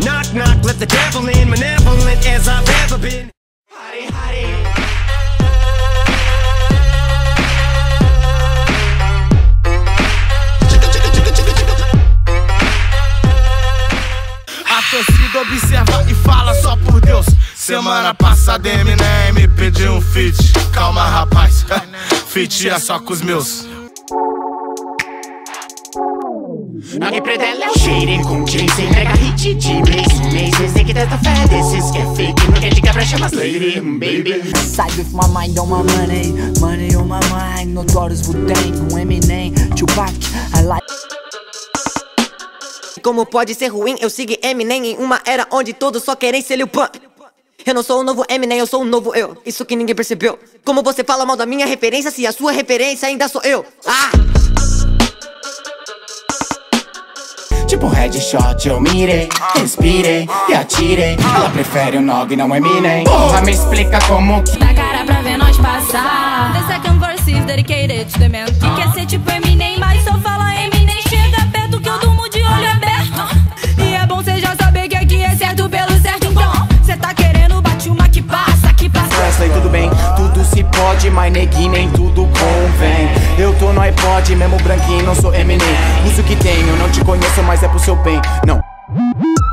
Knock, knock, let the devil in, malevolent as I've ever been. Hottie, hottie. A torcida observa e fala só por Deus. Semana passada Eminem me pediu um feat. Calma rapaz, feat é só com os meus. Alguém predela é o cheiro com Jason. Pega hit de mês em mês. Vocês têm que ter fé desses que é fake. Não quer de quebra, chama as lady, baby. Side with my mind on my money. Money on my mind. Notorious Wu-Tang, Eminem, Tupac, I like. Como pode ser ruim eu sigo Eminem em uma era onde todos só querem ser Lil Pump. Eu não sou o novo Eminem, eu sou o novo eu. Isso que ninguém percebeu. Como você fala mal da minha referência se a sua referência ainda sou eu? Ah! Tipo headshot, eu mirei, respirei e atirei. Ela prefere o Nog, não Eminem. Porra, me explica como que na cara pra ver nós passar. The second verse is dedicated to the man que quer ser tipo Eminem, mas só fala Eminem. Chega perto que eu durmo de olho aberto. E é bom cê já saber que aqui é certo pelo certo. Então, cê tá querendo, bate uma que passa, que passa. Presley, tudo bem, tudo se pode, mas neguinho nem tudo convém. Eu tô no iPod, mesmo branquinho, não sou Eminem. Uso o que tenho, não te conheço, mas é pro seu bem. Não.